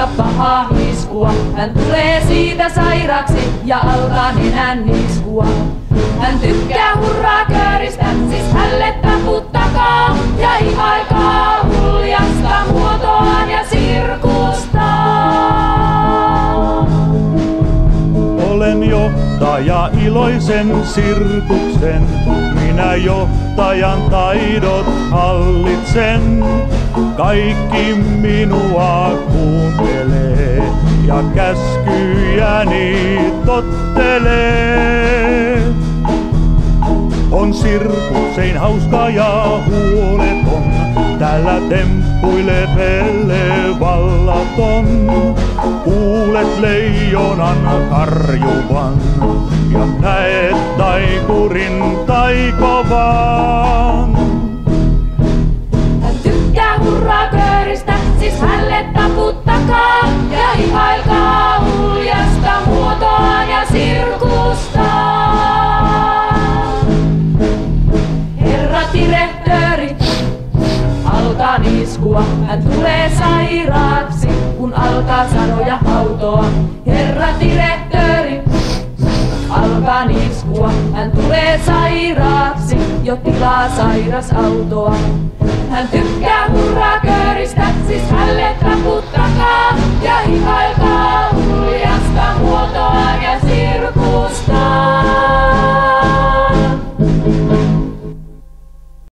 aika pahaa iskua. Hän tulee siitä sairaaksi ja alkaa nenän niskua. Hän tykkää hurraa-kööristä, siis hälle taputtakaa ja ihailkaa uljasta muotoaan ja sirkustaan. Olen johtaja iloisen sirkuksen, minä johtajan taidot hallitsen. Kaikki minua kuuntelee ja käskyjäni tottelee. On sirkusein hauska ja huoleton, täällä temppuilee Pelle vallaton. Kuulet leijonan karjuvan ja näet taikurin taikovan. Hän tykkää hurraa-kööristä, siis hälle taputtakaa ja ihailkaa uljasta muotoaan ja sirkustaan. Herra direktööri alkaa niskua, hän tulee sairaaksi, kun alkaa sanoja hautoa. Herra direktööri alkaa niskua, hän tulee sairaaksi, jo tilaa sairasautoa. Hän tykkää hurraa-kööristä, siis hälle taputtakaa ja ihailkaa uljasta muotoaan ja sirkustaan.